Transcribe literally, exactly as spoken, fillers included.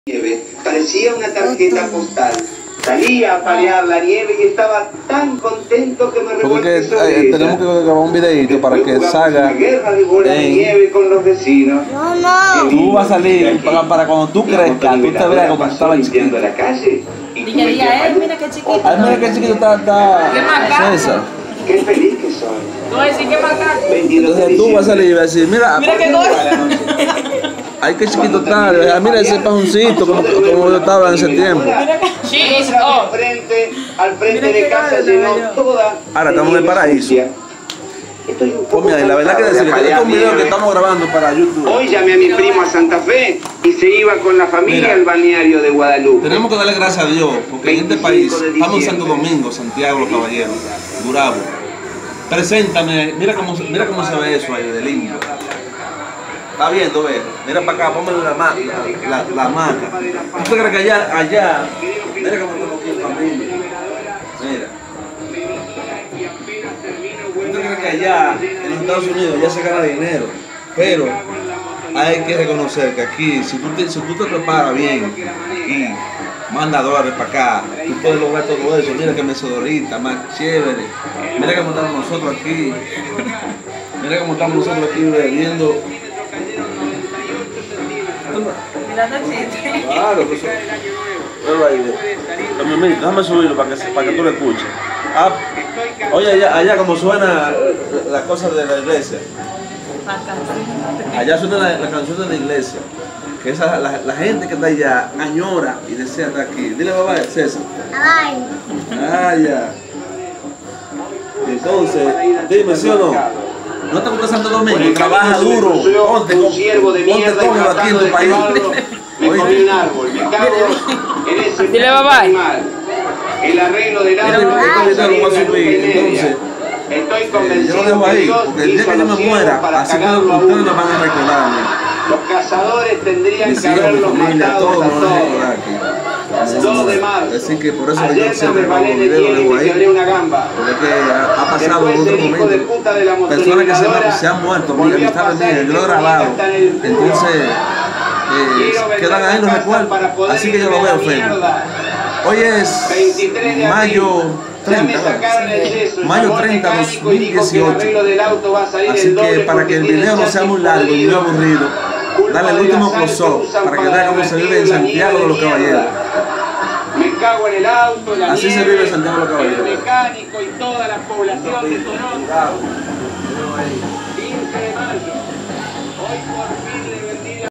nieve. Parecía una tarjeta postal. Salía a parear la nieve y estaba tan contento que me revolví sobre eh, tenemos que grabar un videito para que salga una guerra de bolas de nieve con los vecinos. No, no. Tú vas a salir para, para cuando tú crezcas, tú te veas como tú estabas chiquito. La calle y Diga, diga, él, mira qué chiquito. Ay, mira qué chiquito está, está César. qué feliz que soy. No voy a decir que macaco. Entonces tú vas a salir y vas a decir, mira, Mira qué gordo. ay, qué chiquito está, mira ese pajoncito, como, como yo estaba en ese tiempo. Nosotros al frente, al frente de casa llenó toda. Ahora estamos en el paraíso. Estoy un Pues poco mira, la verdad que decirle que este es un video que estamos grabando para YouTube. Hoy llamé a mi primo a Santa Fe y se iba con la familia Mira, al balneario de Guadalupe. Tenemos que darle gracias a Dios, porque en este país, estamos en Santo Domingo, Santiago, Los Caballeros, Gurabo. Preséntame, mira cómo, mira cómo se ve eso ahí, de lindo. Está viendo, ve. Mira para acá, ponme la, la, la, la maca. ¿Tú crees que allá, allá, mira cómo estamos aquí en familia? Mira. ¿Tú crees que allá, en los Estados Unidos, ya se gana dinero? Pero hay que reconocer que aquí, si tú te, si tú te preparas bien, aquí, manda dólares para acá, tú puedes lograr todo eso. Mira que mesodorita, más chévere. Mira cómo estamos nosotros aquí. Mira cómo estamos nosotros aquí bebiendo. Mirando chiste. Claro, que eso. Pero ahí, déjame, déjame subirlo para que, para que tú lo escuches. Ah, oye, allá, allá como suena las cosas de la iglesia. Allá suena la, la canción de la iglesia. Que esa, la, la gente que está allá añora y desea estar aquí. Dile papá, César. Ay. Ah, ya. Entonces, dime, ¿sí o no? No te gusta Santo Domingo, trabaja duro, ponte, ponte cómodo aquí en tu país. Me comí un árbol, me cago en ese Dile papá. el arreglo del árbol. Entonces, estoy eh, yo convencido lo dejo que ahí, Dios porque el día que yo me hizo muera, para así que cagarlo a ustedes uno. me van a recordar a mí. Los cazadores tendrían Mis que hijos, mi haberlos familia, matado todos a me van a todos. recordar aquí. dos de marzo. Así que por eso que Ayer yo me siempre resbalé hago en el videos, hielo y dejo me quebré ahí. una gamba. Porque que ha, ha pasado en Después otro del hijo de momento. puta de la Personas que se, motorizadora, se han muerto, volvió a amistades pasar mías, yo lo he el grabado. tiempo y hasta en el culo. Entonces, eh, Quiero quedan vender ahí los la casa recuerdos. para poder Así que yo irme lo a veo la Facebook. mierda. Hoy es veintitrés de abril. mayo Ya me treinta, sacaron el yeso, mayo llamó al treinta, mecánico y dijo que el dos mil dieciocho. arreglo del auto va a salir Así el doble que para que el porque video no tiene sea muy chasis largo y muy podrido. aburrido, Culpa dale el de último la sal que close-up usan para que para vea cómo se vive en derretir la Santiago de los nieve de Caballeros. Me cago en el auto, la Así se nieve, vive Santiago de los Caballeros. el mecánico y toda la población de Toronto.